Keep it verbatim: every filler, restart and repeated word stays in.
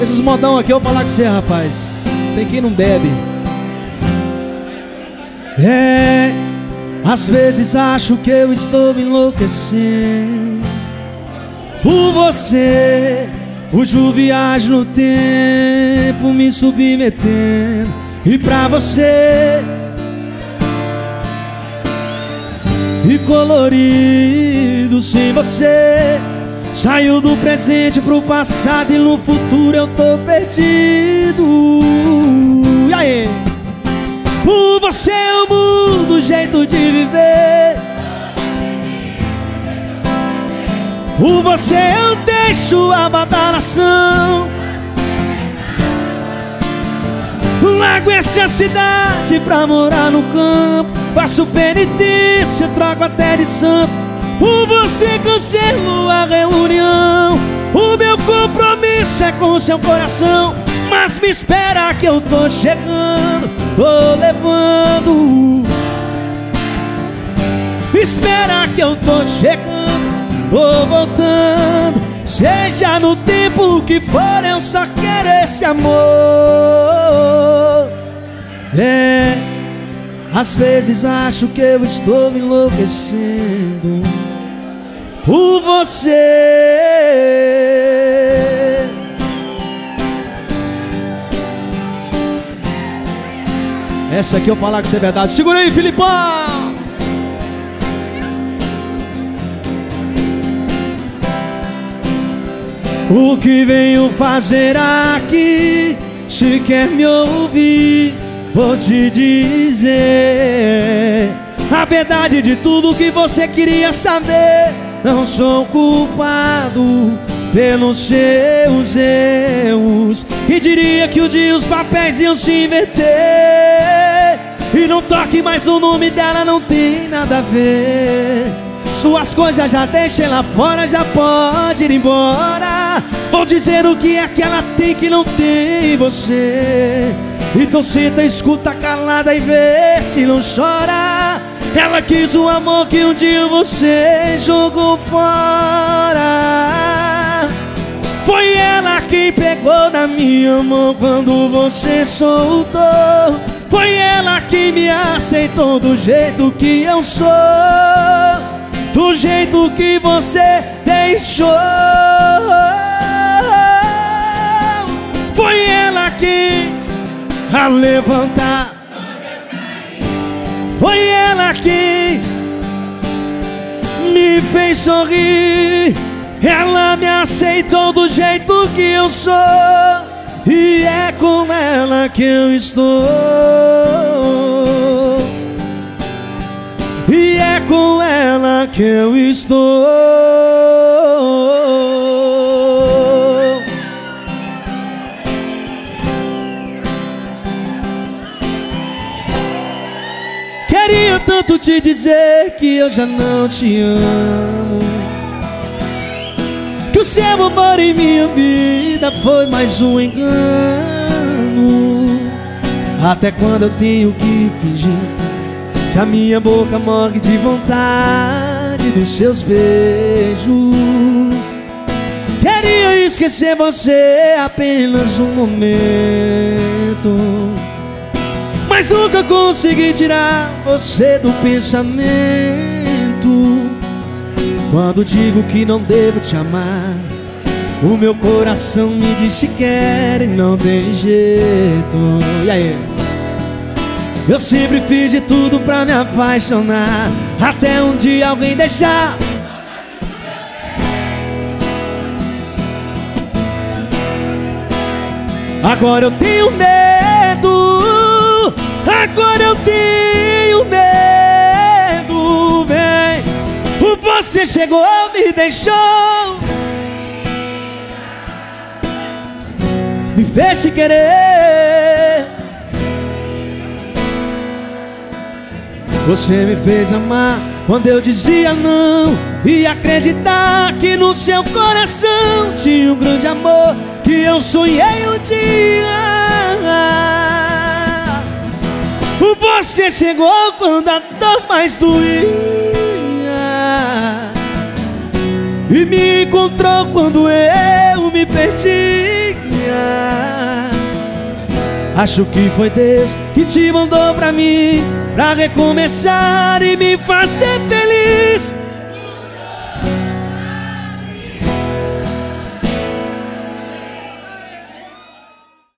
Esses modão aqui eu vou falar com você, rapaz. Tem quem não bebe. É, às vezes acho que eu estou enlouquecendo por você. Fujo, viajo no tempo, me submetendo. E pra você, e colorido sem você, saiu do presente pro passado e no futuro eu tô perdido. E aí? Por você eu mudo o jeito de viver. Por você eu deixo a badalação. Largo essa cidade pra morar no campo. Faço penitência, troco até de santo. Por você cancelo a reunião. O meu compromisso é com seu coração. Mas me espera que eu tô chegando, tô levando. Me espera que eu tô chegando, tô voltando. Seja no tempo que for, eu só quero esse amor. É, às vezes acho que eu estou enlouquecendo por você. Essa aqui eu falar que isso é verdade. Segura aí, Filipão! O que venho fazer aqui? Se quer me ouvir, vou te dizer a verdade de tudo que você queria saber. Não sou culpado pelos seus erros. Quem diria que um dia os papéis iam se inverter? E não toque mais, o nome dela não tem nada a ver. Suas coisas já deixem lá fora, já pode ir embora. Vou dizer o que é que ela tem que não tem você. Então senta, escuta calada e vê se não chora. Ela quis o amor que um dia você jogou fora. Foi ela quem pegou na minha mão quando você soltou. Foi ela que me aceitou do jeito que eu sou, do jeito que você deixou. Foi ela que a levantar. Foi ela que me fez sorrir. Ela me aceitou do jeito que eu sou. E é com ela que eu estou. E é com ela que eu estou. Queria tanto te dizer que eu já não te amo, que o seu amor em minha vida foi mais um engano. Até quando eu tenho que fingir, se a minha boca morre de vontade dos seus beijos? Queria esquecer você apenas um momento, mas nunca consegui tirar você do pensamento. Quando digo que não devo te amar, o meu coração me diz que quer e não tem jeito. E aí? Eu sempre fiz de tudo pra me apaixonar, até um dia alguém deixar. Agora eu tenho medo, agora eu tenho medo, vem. Você chegou, me deixou, me fez te querer. Você me fez amar quando eu dizia não, e acreditar que no seu coração tinha um grande amor que eu sonhei um dia. Você chegou quando a dor mais doía e me encontrou quando eu me perdia. sonhar. Acho que foi Deus que te mandou pra mim, pra recomeçar e me fazer feliz.